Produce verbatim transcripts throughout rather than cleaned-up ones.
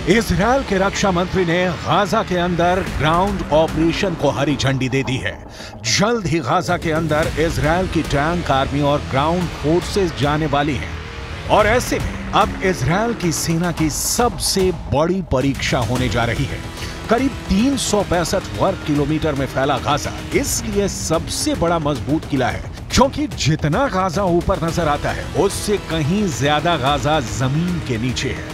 Israel के रक्षा मंत्री ने गाजा के अंदर ग्राउंड ऑपरेशन को हरी झंडी दे दी है। जल्द ही गाजा के अंदर इजरायल की टैंक आर्मी और ग्राउंड फोर्सेस जाने वाली हैं और ऐसे में अब इजरायल की सेना की सबसे बड़ी परीक्षा होने जा रही है। करीब तीन सौ पैंसठ वर्ग किलोमीटर में फैला गाजा इसलिए सबसे बड़ा मजबूत किला है क्योंकि जितना गाजा ऊपर नजर आता है उससे कहीं ज्यादा गाजा जमीन के नीचे है।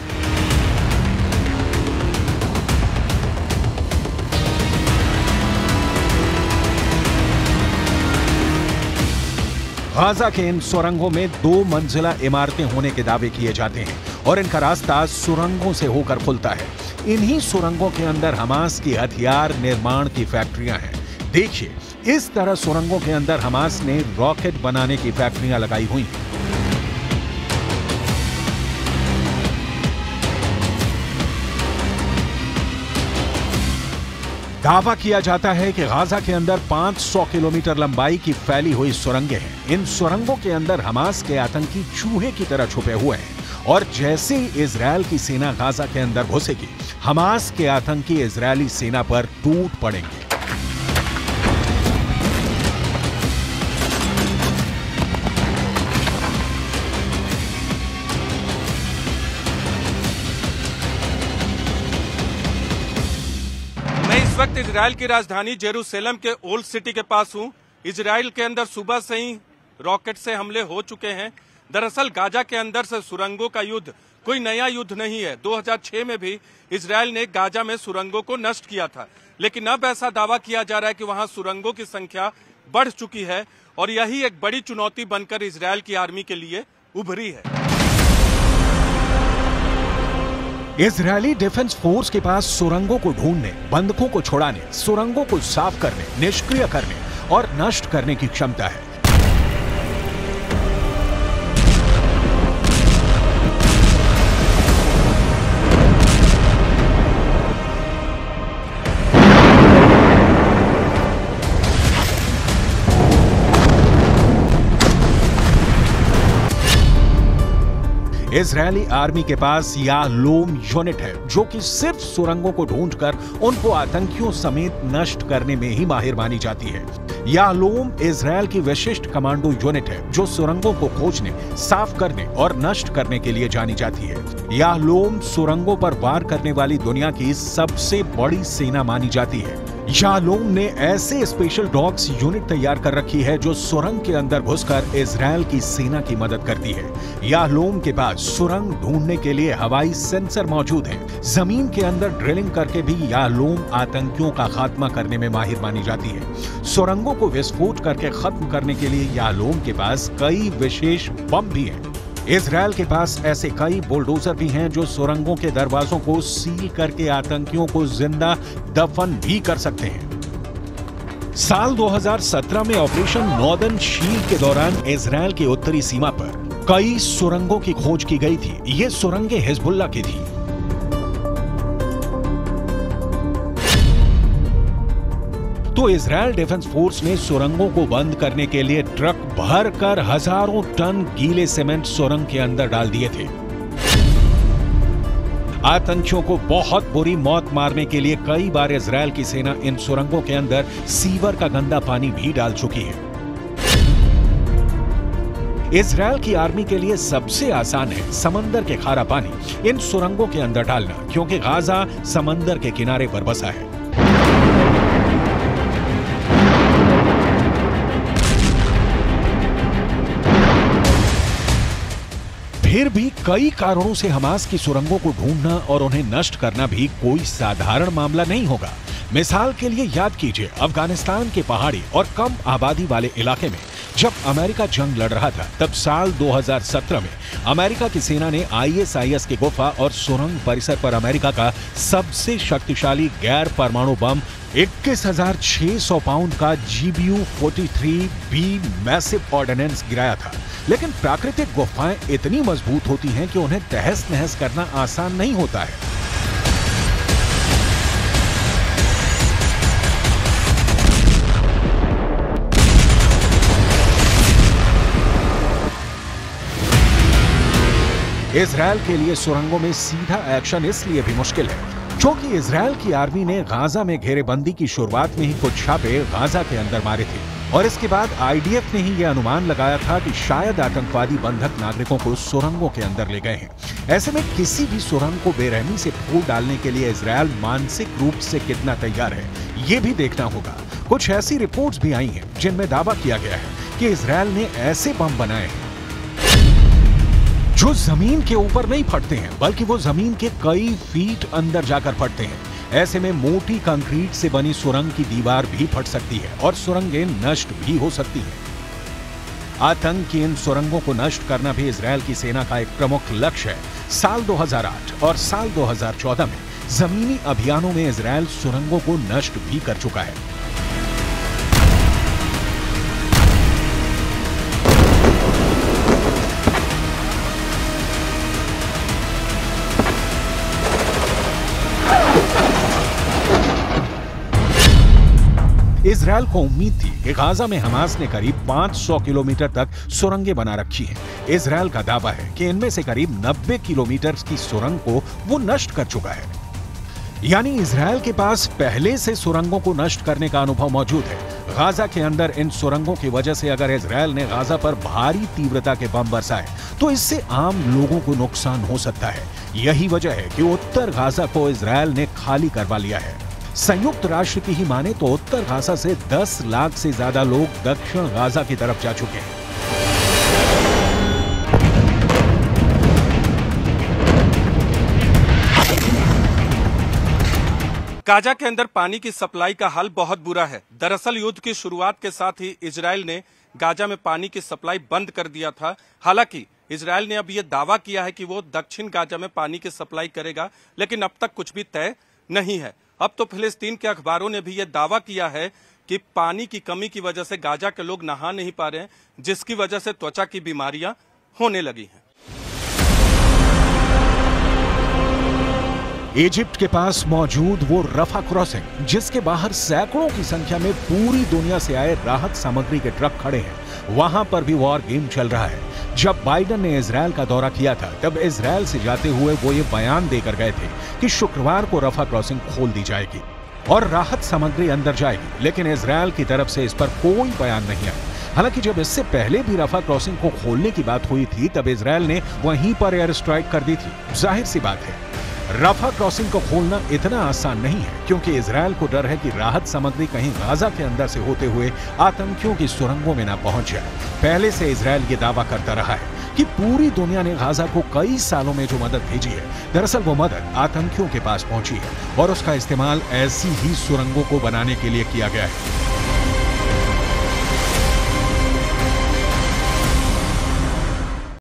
गाजा के इन सुरंगों में दो मंजिला इमारतें होने के दावे किए जाते हैं और इनका रास्ता सुरंगों से होकर खुलता है। इन्हीं सुरंगों के अंदर हमास की हथियार निर्माण की फैक्ट्रियां हैं। देखिए, इस तरह सुरंगों के अंदर हमास ने रॉकेट बनाने की फैक्ट्रियां लगाई हुई हैं। दावा किया जाता है कि गाजा के अंदर पाँच सौ किलोमीटर लंबाई की फैली हुई सुरंगें हैं। इन सुरंगों के अंदर हमास के आतंकी चूहे की तरह छुपे हुए हैं और जैसे ही इजरायल की सेना गाजा के अंदर घुसेगी, हमास के आतंकी इजरायली सेना पर टूट पड़ेंगे। इस वक्त इजरायल की राजधानी जेरूसलम के ओल्ड सिटी के पास हूं। इजरायल के अंदर सुबह से ही रॉकेट से हमले हो चुके हैं। दरअसल गाजा के अंदर से सुरंगों का युद्ध कोई नया युद्ध नहीं है। दो हज़ार छह में भी इजरायल ने गाजा में सुरंगों को नष्ट किया था, लेकिन अब ऐसा दावा किया जा रहा है कि वहां सुरंगों की संख्या बढ़ चुकी है और यही एक बड़ी चुनौती बनकर इजरायल की आर्मी के लिए उभरी है। इजरायली डिफेंस फोर्स के पास सुरंगों को ढूंढने, बंधकों को छुड़ाने, सुरंगों को साफ करने, निष्क्रिय करने और नष्ट करने की क्षमता है। इजरायली आर्मी के पास याहलोम यूनिट है जो कि सिर्फ सुरंगों को ढूंढकर उनको आतंकियों समेत नष्ट करने में ही माहिर मानी जाती है। याहलोम इजरायल की विशिष्ट कमांडो यूनिट है जो सुरंगों को खोजने, साफ करने और नष्ट करने के लिए जानी जाती है। याहलोम सुरंगों पर वार करने वाली दुनिया की सबसे बड़ी सेना मानी जाती है। याहलोम ने ऐसे स्पेशल डॉग्स यूनिट तैयार कर रखी है जो सुरंग के अंदर घुसकर इजरायल की सेना की मदद करती है। याहलोम के पास सुरंग ढूंढने के लिए हवाई सेंसर मौजूद हैं। जमीन के अंदर ड्रिलिंग करके भी याहलोम आतंकियों का खात्मा करने में माहिर मानी जाती है। सुरंगों को विस्फोट करके खत्म करने के लिए याहलोम के पास कई विशेष बम भी हैं। इजरायल के पास ऐसे कई बुलडोजर भी हैं जो सुरंगों के दरवाजों को सील करके आतंकियों को जिंदा दफन भी कर सकते हैं। साल दो हज़ार सत्रह में ऑपरेशन नॉर्दर्न शील्ड के दौरान इजरायल की उत्तरी सीमा पर कई सुरंगों की खोज की गई थी। ये सुरंगें हिजबुल्लाह की थी। तो इजरायल डिफेंस फोर्स ने सुरंगों को बंद करने के लिए ट्रक भरकर हजारों टन गीले सीमेंट सुरंग के अंदर डाल दिए थे। आतंकियों को बहुत बुरी मौत मारने के लिए कई बार इजरायल की सेना इन सुरंगों के अंदर सीवर का गंदा पानी भी डाल चुकी है। इजरायल की आर्मी के लिए सबसे आसान है समंदर के खारा पानी इन सुरंगों के अंदर डालना, क्योंकि गाजा समंदर के किनारे पर बसा है। फिर भी कई कारणों से हमास की सुरंगों को ढूंढना और उन्हें नष्ट करना भी कोई साधारण मामला नहीं होगा। मिसाल के लिए याद कीजिए, अफगानिस्तान के पहाड़ी और कम आबादी वाले इलाके में जब अमेरिका जंग लड़ रहा था, तब साल दो हज़ार सत्रह में अमेरिका की सेना ने आई एस आई एस के गुफा और सुरंग परिसर पर अमेरिका का सबसे शक्तिशाली गैर परमाणु बम इक्कीस हज़ार छह सौ पाउंड का जी बी यू तैंतालीस बी मैसिव ऑर्डिनेंस गिराया था। लेकिन प्राकृतिक गुफाएं इतनी मजबूत होती हैं कि उन्हें तहस नहस करना आसान नहीं होता है। इजरायल के लिए सुरंगों में सीधा एक्शन इसलिए भी मुश्किल है क्योंकि इजरायल की आर्मी ने गाजा में घेरेबंदी की शुरुआत में ही कुछ छापे गाजा के अंदर मारे थे और इसके बाद आईडीएफ ने ही यह अनुमान लगाया था कि शायद आतंकवादी बंधक नागरिकों को सुरंगों के अंदर ले गए हैं। ऐसे में किसी भी सुरंग को बेरहमी से फोड़ डालने के लिए इजरायल मानसिक रूप से कितना तैयार है, ये भी देखना होगा। कुछ ऐसी रिपोर्ट्स भी आई हैं जिनमें दावा किया गया है कि इजरायल ने ऐसे बम बनाए हैं जो जमीन के ऊपर नहीं फटते हैं बल्कि वो जमीन के कई फीट अंदर जाकर फटते हैं। ऐसे में मोटी कंक्रीट से बनी सुरंग की दीवार भी फट सकती है और सुरंगें नष्ट भी हो सकती हैं। आतंक की इन सुरंगों को नष्ट करना भी इजरायल की सेना का एक प्रमुख लक्ष्य है। साल दो हज़ार आठ और साल दो हज़ार चौदह में जमीनी अभियानों में इजरायल सुरंगों को नष्ट भी कर चुका है। इजरायल को उम्मीद थी कि गाजा में हमास ने करीब पाँच सौ किलोमीटर तक सुरंगें बना रखी हैं। इजरायल का दावा है कि इनमें से करीब नब्बे किलोमीटर की सुरंग को वो नष्ट कर चुका है। यानी इजरायल के पास पहले से सुरंगों को नष्ट करने का अनुभव मौजूद है। गाजा के अंदर इन सुरंगों की वजह से अगर इजरायल ने गाजा पर भारी तीव्रता के बम बरसाए तो इससे आम लोगों को नुकसान हो सकता है। यही वजह है कि उत्तर गाजा को इजरायल ने खाली करवा लिया है। संयुक्त राष्ट्र की ही माने तो उत्तर गाजा से दस लाख से ज्यादा लोग दक्षिण गाजा की तरफ जा चुके हैं। गाजा के अंदर पानी की सप्लाई का हाल बहुत बुरा है। दरअसल युद्ध की शुरुआत के साथ ही इजरायल ने गाजा में पानी की सप्लाई बंद कर दिया था। हालांकि इजरायल ने अब यह दावा किया है कि वो दक्षिण गाजा में पानी की सप्लाई करेगा, लेकिन अब तक कुछ भी तय नहीं है। अब तो फिलिस्तीन के अखबारों ने भी यह दावा किया है कि पानी की कमी की वजह से गाजा के लोग नहा नहीं पा रहे हैं, जिसकी वजह से त्वचा की बीमारियां होने लगी हैं। इजिप्ट के पास मौजूद वो रफा क्रॉसिंग, जिसके बाहर सैकड़ों की संख्या में पूरी दुनिया से आए राहत सामग्री के ट्रक खड़े हैं, वहां पर भी वॉर गेम चल रहा है। जब बाइडेन ने इजरायल का दौरा किया था तब इजरायल से जाते हुए वो ये बयान देकर गए थे कि शुक्रवार को रफा क्रॉसिंग खोल दी जाएगी और राहत सामग्री अंदर जाएगी, लेकिन इजरायल की तरफ से इस पर कोई बयान नहीं आया। हालांकि जब इससे पहले भी रफा क्रॉसिंग को खोलने की बात हुई थी तब इजरायल ने वहीं पर एयर स्ट्राइक कर दी थी। जाहिर सी बात है रफा क्रॉसिंग को खोलना इतना आसान नहीं है, क्योंकि इजरायल को डर है कि राहत सामग्री कहीं गाजा के अंदर से होते हुए आतंकियों की सुरंगों में न पहुंच जाए। पहले से इजरायल ये दावा करता रहा है कि पूरी दुनिया ने गाजा को कई सालों में जो मदद भेजी है, दरअसल वो मदद आतंकियों के पास पहुंची है और उसका इस्तेमाल ऐसी ही सुरंगों को बनाने के लिए किया गया है।